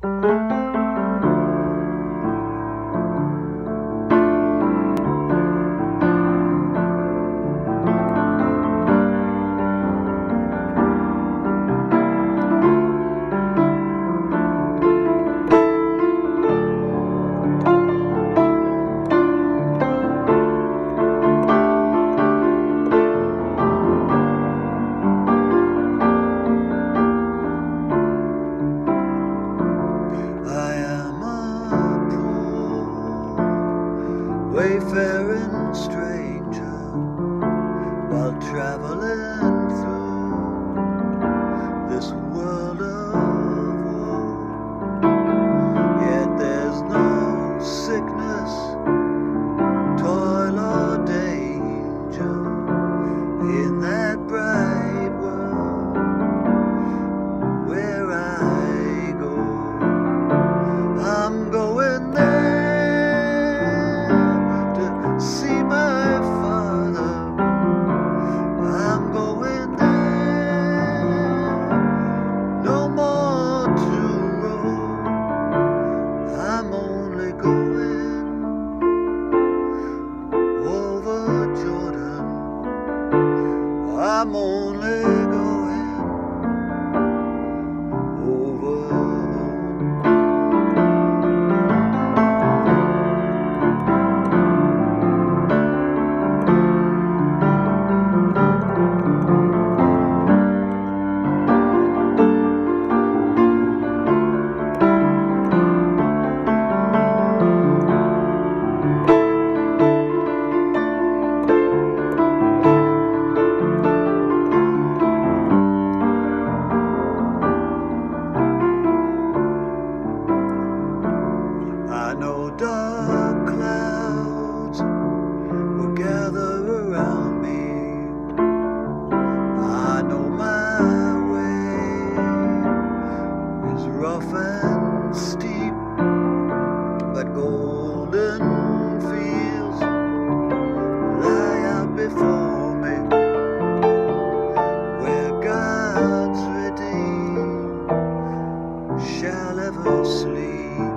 Wayfaring stranger, while traveling through this world of woe. Yet there's no sickness, toil or danger in that bright world where I go. I'm going there. See my father, I'm going there, no more to roam, I'm only going over Jordan, I'm only going over I know dark clouds will gather around me. I know my way is rough and steep, but golden fields lie out before me, where God's redeemed shall ever sleep.